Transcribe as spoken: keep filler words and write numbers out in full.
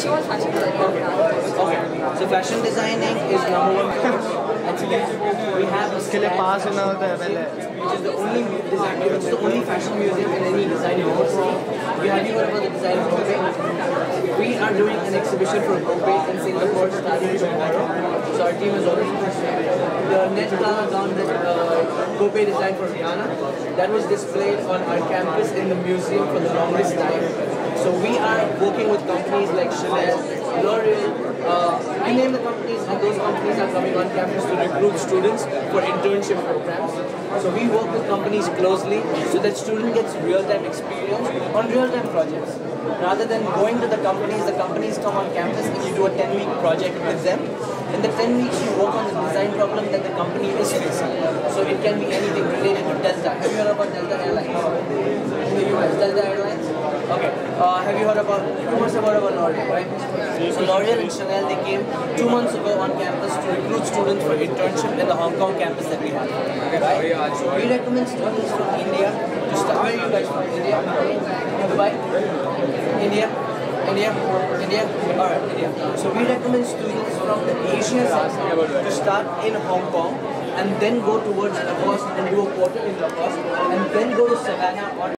she wants fashion designing. Okay. So fashion designing is number one course. Actually, we have a उसके लिए पास होना होता है पहले. which is the only design, it's the only fashion museum in any design university. We have you heard about the design of Gope? We are doing an exhibition for Gope in Singapore starting tomorrow. So our team is already the net Kala gown that uh, Gope designed for Rihanna. That was displayed on our campus in the museum for the longest time. So we are working with companies like Chanel, L'Oreal, uh, you name the companies, and those companies are coming on campus to recruit students for internship programs. So we work with companies closely so that student gets real-time experience on real-time projects. Rather than going to the companies, the companies come on campus and you do a ten week project with them. In the ten weeks, you work on the design problem that the company is facing. So it can be anything related to Delta. Have you heard about Delta Airlines? In the U S, Delta Airlines? Okay. Uh, have you heard about, you must have heard about L'Oreal, right? So L'Oreal and Chanel, they came two months ago on campus to recruit students for internship in the Hong Kong campus that we have. Right? So we recommend students from India to start. Where are you guys from? India? Dubai? India? India? India? Alright, India. So we recommend students from the Asia side to start in Hong Kong and then go towards Lacoste and do a quarter in Lacoste and then go to Savannah or